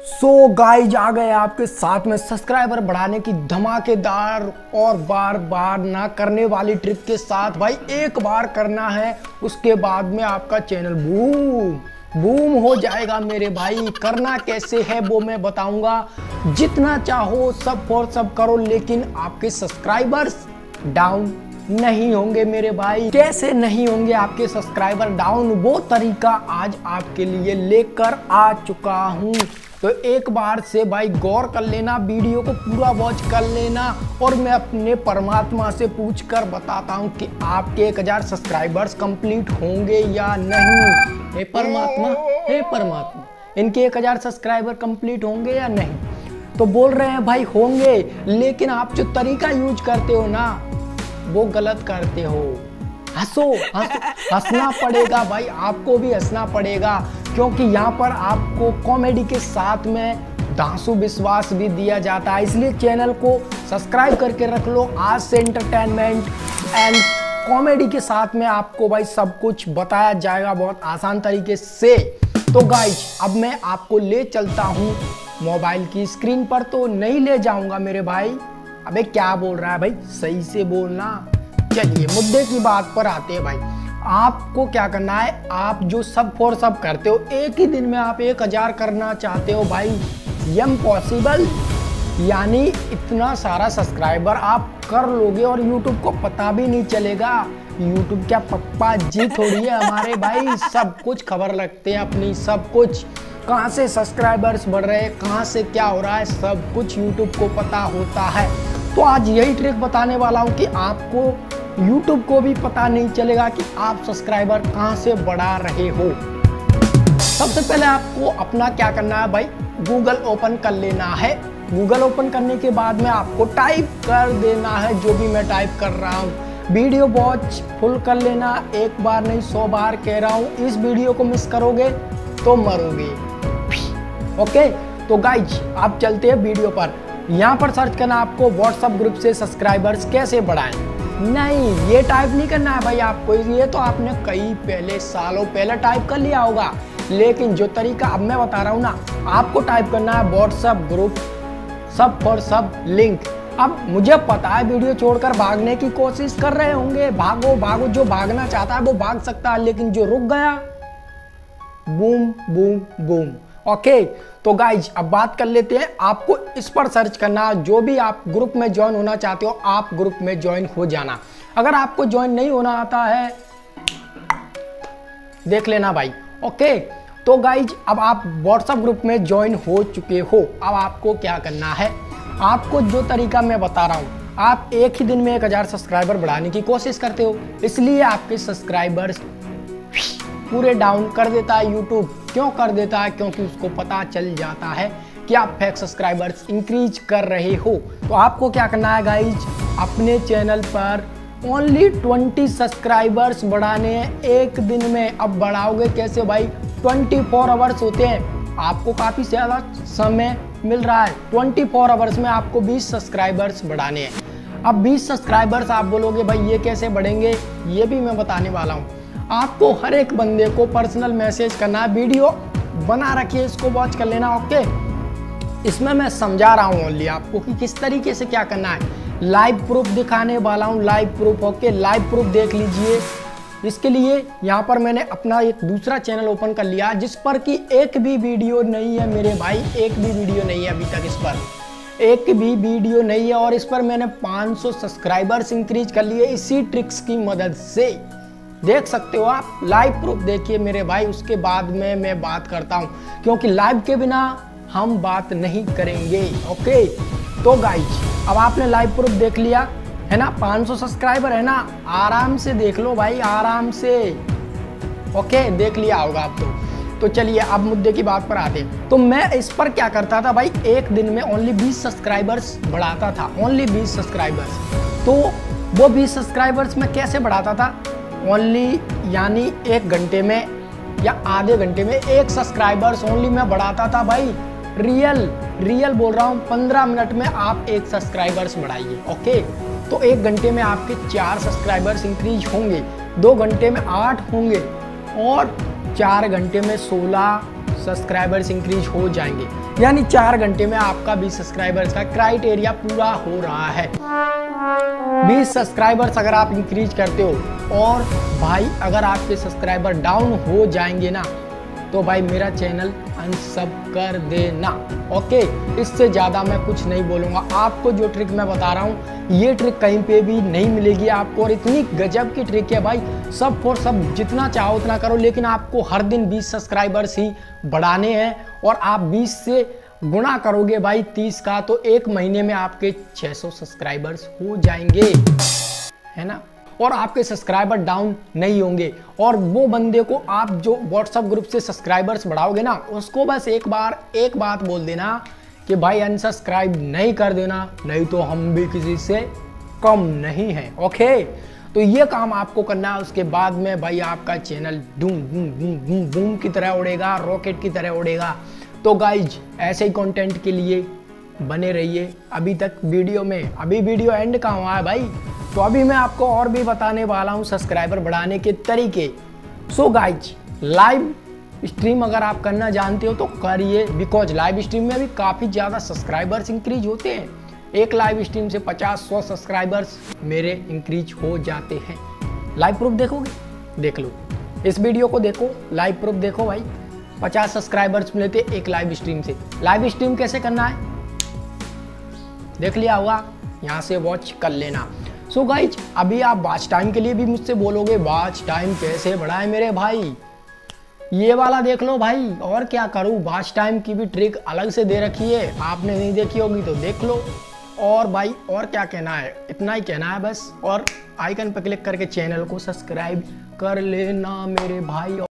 So guys आ गए आपके साथ में सब्सक्राइबर बढ़ाने की धमाकेदार और बार बार ना करने वाली ट्रिक के साथ। भाई एक बार करना है, उसके बाद में आपका चैनल बूम बूम हो जाएगा मेरे भाई। करना कैसे है वो मैं बताऊंगा। जितना चाहो सब फॉर सब करो, लेकिन आपके सब्सक्राइबर्स डाउन नहीं होंगे मेरे भाई। कैसे नहीं होंगे आपके सब्सक्राइबर डाउन, वो तरीका आज आपके लिए लेकर आ चुका हूं। तो एक बार से भाई गौर कर लेना, वीडियो को पूरा वॉच कर लेना और मैं अपने परमात्मा से पूछकर बताता हूं कि आपके 1000 सब्सक्राइबर्स कंप्लीट होंगे या नहीं। हे परमात्मा, इनके 1000 सब्सक्राइबर कंप्लीट होंगे या नहीं। तो बोल रहे हैं भाई होंगे, लेकिन आप जो तरीका यूज करते हो ना वो गलत करते हो। हंसना पड़ेगा भाई, आपको भी हंसना पड़ेगा, क्योंकि यहाँ पर आपको कॉमेडी के साथ में धांसू विश्वास भी दिया जाता है। इसलिए चैनल को सब्सक्राइब करके रख लो। आज से एंटरटेनमेंट एंड कॉमेडी के साथ में आपको भाई सब कुछ बताया जाएगा बहुत आसान तरीके से। तो गाइज अब मैं आपको ले चलता हूँ मोबाइल की स्क्रीन पर, तो नहीं ले जाऊंगा मेरे भाई। अबे क्या बोल रहा है भाई, सही से बोलना। चलिए मुद्दे की बात पर आते हैं भाई। आपको क्या करना है, आप जो सब फॉर सब करते हो, एक ही दिन में आप 1000 करना चाहते हो भाई, इम्पॉसिबल। यानी इतना सारा सब्सक्राइबर आप कर लोगे और YouTube को पता भी नहीं चलेगा। YouTube क्या पप्पा जी थोड़ी है हमारे भाई, सब कुछ खबर रखते हैं अपनी, सब कुछ। कहाँ से सब्सक्राइबर्स बढ़ रहे हैं, कहाँ से क्या हो रहा है, सब कुछ YouTube को पता होता है। तो आज यही ट्रिक बताने वाला हूँ कि आपको YouTube को भी पता नहीं चलेगा कि आप सब्सक्राइबर कहाँ से बढ़ा रहे हो। सबसे पहले आपको अपना क्या करना है भाई, गूगल ओपन कर लेना है। गूगल ओपन करने के बाद में आपको टाइप कर देना है जो भी मैं टाइप कर रहा हूँ। वीडियो वॉच फुल कर लेना, एक बार नहीं 100 बार कह रहा हूँ। इस वीडियो को मिस करोगे तो मरोगे। ओके, तो गाइज आप चलते हैं वीडियो पर। यहाँ पर सर्च करना आपको व्हाट्सएप ग्रुप से सब्सक्राइबर्स कैसे बढ़ाएं। नहीं, ये टाइप नहीं करना है भाई आपको, ये तो आपने कई सालों पहले टाइप कर लिया होगा। लेकिन जो तरीका अब मैं बता रहा हूँ ना, आपको टाइप करना है WhatsApp group sub for sub link. अब मुझे पता है वीडियो छोड़कर भागने की कोशिश कर रहे होंगे, भागो भागो, जो भागना चाहता है वो भाग सकता है, लेकिन जो रुक गया बूम बूम बूम। ओके, तो गाइज अब बात कर लेते हैं। आपको इस पर सर्च करना, जो भी आप ग्रुप में ज्वाइन होना चाहते हो आप ग्रुप में ज्वाइन हो जाना। अगर आपको ज्वाइन नहीं होना आता है देख लेना भाई। ओके, तो गाइज अब आप व्हाट्सएप ग्रुप में ज्वाइन हो चुके हो। अब आपको क्या करना है, आपको जो तरीका मैं बता रहा हूँ, आप एक ही दिन में 1000 सब्सक्राइबर बढ़ाने की कोशिश करते हो, इसलिए आपके सब्सक्राइबर्स पूरे डाउन कर देता है यूट्यूब। क्यों कर देता है, क्योंकि उसको पता चल जाता है कि आप फेक सब्सक्राइबर्स इंक्रीज कर रहे हो। तो आपको क्या करना है गाइज, अपने चैनल पर ओनली 20 सब्सक्राइबर्स बढ़ाने हैं एक दिन में। अब बढ़ाओगे कैसे भाई, 24 आवर्स होते हैं, आपको काफ़ी ज़्यादा समय मिल रहा है। 24 आवर्स में आपको 20 सब्सक्राइबर्स बढ़ाने हैं। अब 20 सब्सक्राइबर्स आप बोलोगे भाई ये कैसे बढ़ेंगे, ये भी मैं बताने वाला हूँ। आपको हर एक बंदे को पर्सनल मैसेज करना है, वीडियो बना रखिए, इसको वॉच कर लेना। ओके, इसमें मैं समझा रहा हूँ ओनली आपको कि किस तरीके से क्या करना है। लाइव प्रूफ दिखाने वाला हूँ, live proof. Okay, live proof देख लीजिए। इसके लिए यहाँ पर मैंने अपना एक दूसरा चैनल ओपन कर लिया जिस पर कि एक भी वीडियो नहीं है मेरे भाई, एक भी वीडियो नहीं है अभी तक, इस पर एक भी वीडियो नहीं है। और इस पर मैंने 500 सब्सक्राइबर्स इंक्रीज कर लिए इसी ट्रिक्स की मदद से। देख सकते हो आप, लाइव प्रूफ देखिए मेरे भाई, उसके बाद में मैं बात करता हूँ, क्योंकि लाइव के बिना हम बात नहीं करेंगे। ओके, तो गाइज अब आपने लाइव प्रूफ देख लिया है ना, 500 सब्सक्राइबर है ना, आराम से देख लो भाई, आराम से। ओके, देख लिया होगा आप तो चलिए अब मुद्दे की बात पर आते हैं। तो मैं इस पर क्या करता था भाई, एक दिन में ओनली 20 सब्सक्राइबर्स बढ़ाता था, ओनली 20 सब्सक्राइबर्स। तो वो 20 सब्सक्राइबर्स मैं कैसे बढ़ाता था, ओनली यानी 1 घंटे में या आधे घंटे में 1 सब्सक्राइबर्स ओनली मैं बढ़ाता था भाई। रियल बोल रहा हूँ, 15 मिनट में आप 1 सब्सक्राइबर्स बढ़ाइए। ओके, तो 1 घंटे में आपके 4 सब्सक्राइबर्स इंक्रीज होंगे, 2 घंटे में 8 होंगे और 4 घंटे में 16, सब्सक्राइबर्स इंक्रीज हो जाएंगे, यानी 4 घंटे में आपका 20 सब्सक्राइबर्स का क्राइटेरिया पूरा हो रहा है। 20 सब्सक्राइबर्स अगर आप इंक्रीज करते हो और भाई अगर आपके सब्सक्राइबर डाउन हो जाएंगे ना, तो भाई मेरा चैनल अनसब कर देना। ओके, इससे ज़्यादा मैं कुछ नहीं बोलूँगा। आपको जो ट्रिक मैं बता रहा हूँ, ये ट्रिक कहीं पे भी नहीं मिलेगी आपको, और इतनी गजब की ट्रिक है भाई। सब फॉर सब, जितना चाहो उतना करो, लेकिन आपको हर दिन 20 सब्सक्राइबर्स ही बढ़ाने हैं। और आप 20 से गुणा करोगे भाई 30 का, तो 1 महीने में आपके 600 सब्सक्राइबर्स हो जाएंगे, है ना। और आपके सब्सक्राइबर डाउन नहीं होंगे। और वो बंदे को आप जो व्हाट्सएप ग्रुप से सब्सक्राइबर्स बढ़ाओगे ना, उसको बस एक बात बोल देना कि भाई अनसब्सक्राइब नहीं कर देना, नहीं तो हम भी किसी से कम नहीं हैं। ओके, तो ये काम आपको करना है। उसके बाद में भाई आपका channel boom boom boom boom boom की तरह उड़ेगा, रॉकेट की तरह उड़ेगा। तो गाइज ऐसे ही कंटेंट के लिए बने रहिए। अभी तक वीडियो में, अभी वीडियो एंड कहाँ हुआ है भाई, तो अभी मैं आपको और भी बताने वाला हूँ सब्सक्राइबर बढ़ाने के तरीके। सो गाइज, लाइव स्ट्रीम अगर आप करना जानते हो तो करिए, बिकॉज लाइव स्ट्रीम में भी काफ़ी ज़्यादा सब्सक्राइबर्स इंक्रीज होते हैं। एक लाइव स्ट्रीम से 50-100 सब्सक्राइबर्स मेरे इंक्रीज हो जाते हैं। लाइव प्रूफ देखोगे, देख लो, इस वीडियो को देखो, लाइव प्रूफ देखो भाई। 50 सब्सक्राइबर्स मिले थे एक लाइव स्ट्रीम से। लाइव स्ट्रीम कैसे करना है देख लिया होगा, यहाँ से वॉच कर लेना। सो गाइज, अभी आप वॉच टाइम के लिए भी मुझसे बोलोगे वॉच टाइम कैसे बढ़ाए मेरे भाई, ये वाला देख लो भाई। और क्या करूँ, वॉच टाइम की भी ट्रिक अलग से दे रखी है, आपने नहीं देखी होगी तो देख लो। और भाई और क्या कहना है, इतना ही कहना है बस। और आइकन पर क्लिक करके चैनल को सब्सक्राइब कर लेना मेरे भाई।